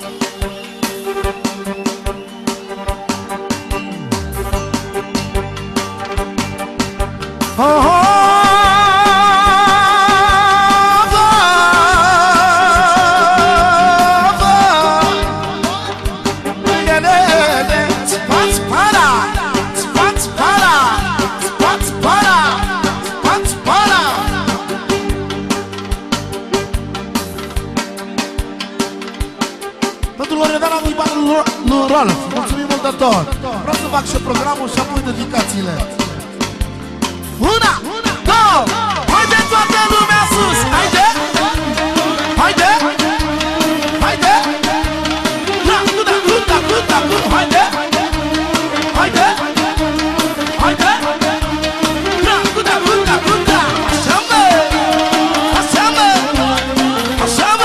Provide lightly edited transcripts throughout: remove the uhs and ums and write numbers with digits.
Mulțumim mult de tot. Vreau să fac și programul și apoi dedicațiile. Una, două, haide toată lumea sus. Haide, haide, haide. Da, da, da, da, da, haide, haide, haide. Da, da, da, da. Așa mă, așa mă, așa mă.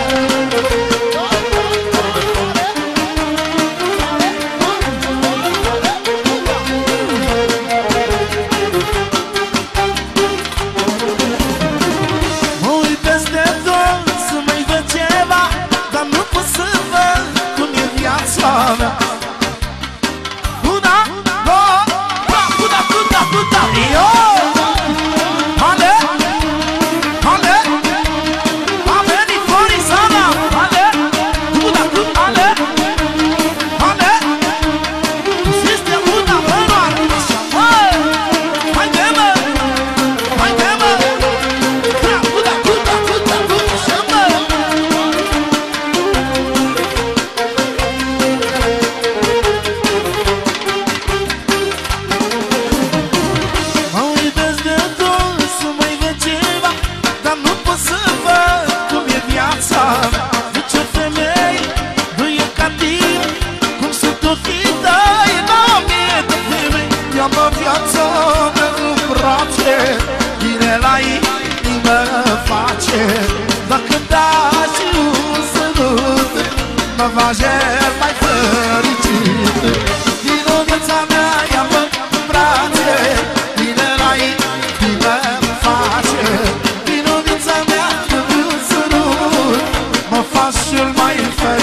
Dacă dați un sărut, mă faci mai fericit. Din viața mea ia-mă în brațe, vine la inimă face. Din viața mea un sărut, mă faci cel mai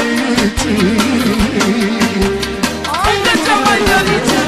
fericit. Haide cel mai fericit!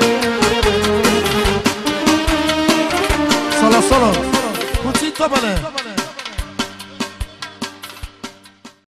Solo, puțin topele.